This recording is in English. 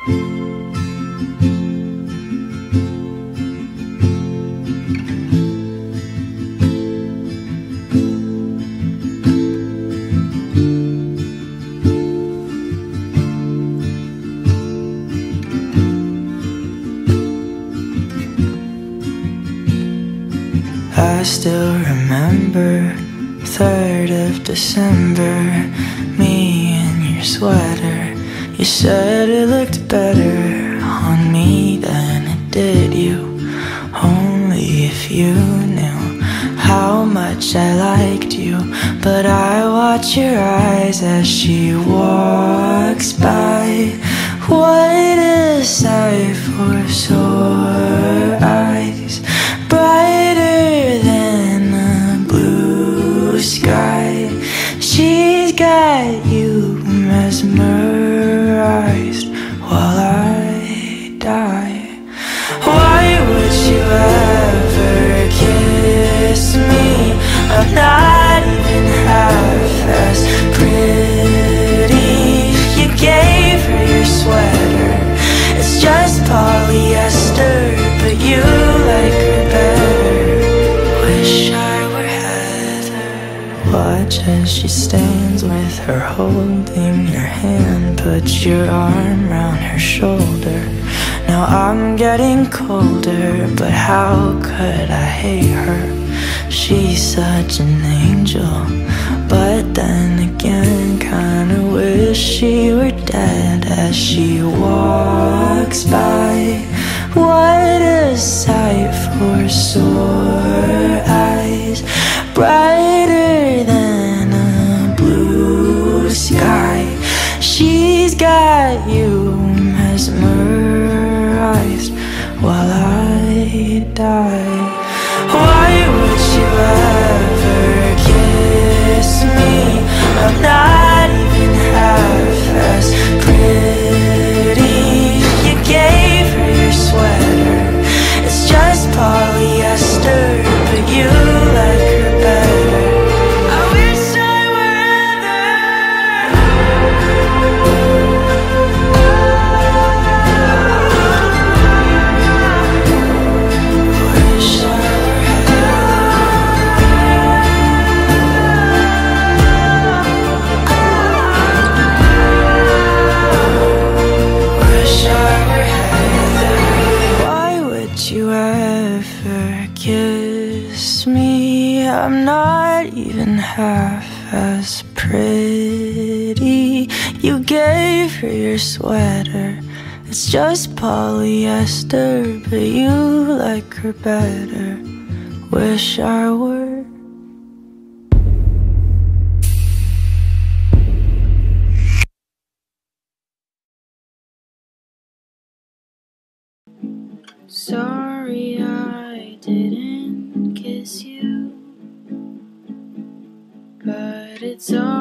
I still remember 3rd of December, me in your sweater. You said it looked better on me than it did you. Only if you knew how much I liked you. But I watch your eyes as she walks by. What a sight for sore eyes, brighter than the blue sky. She's got you mesmerized while I die. Why would you ever kiss me? I'm not even half as pretty. You gave her your sweater, it's just polyester, but you like her better. Wish I were Heather. Watch as she stands with her holding your hand. Put your arm round her shoulder. Now I'm getting colder, but how could I hate her? She's such an angel, but then again kinda wish she were dead as she walks by. What a sight for sore eyes, brighter than a blue sky. She's got you mesmerized while I die. Why would you ever kiss me? I'm not even half as pretty. You gave her your sweater, it's just polyester, but you like her better. I wish I were Wish I you ever kiss me? I'm not even half as pretty. You gave her your sweater, it's just polyester, but you like her better. Wish I were. Sorry I didn't kiss you, but it's all